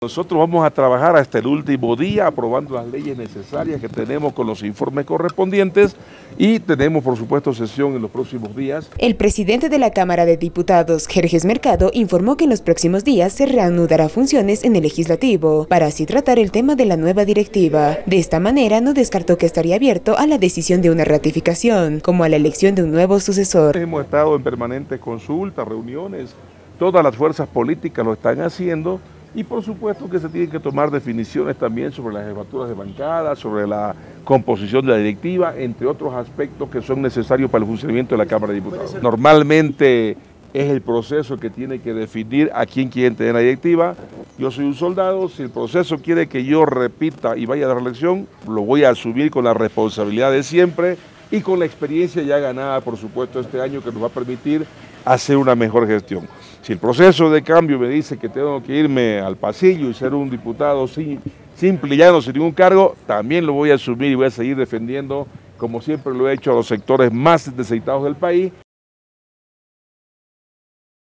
Nosotros vamos a trabajar hasta el último día aprobando las leyes necesarias que tenemos con los informes correspondientes y tenemos por supuesto sesión en los próximos días. El presidente de la Cámara de Diputados, Jerjes Mercado, informó que en los próximos días se reanudará funciones en el Legislativo para así tratar el tema de la nueva directiva. De esta manera no descartó que estaría abierto a la decisión de una ratificación, como a la elección de un nuevo sucesor. Hemos estado en permanentes consultas, reuniones, todas las fuerzas políticas lo están haciendo. Y por supuesto que se tienen que tomar definiciones también sobre las jefaturas de bancada, sobre la composición de la directiva, entre otros aspectos que son necesarios para el funcionamiento de la Cámara de Diputados. Normalmente es el proceso que tiene que definir a quién quiere tener la directiva. Yo soy un soldado, si el proceso quiere que yo repita y vaya a la reelección, lo voy a asumir con la responsabilidad de siempre y con la experiencia ya ganada, por supuesto, este año que nos va a permitir hacer una mejor gestión. Si el proceso de cambio me dice que tengo que irme al pasillo y ser un diputado simple y llano, sin ningún cargo, también lo voy a asumir y voy a seguir defendiendo, como siempre lo he hecho, a los sectores más necesitados del país.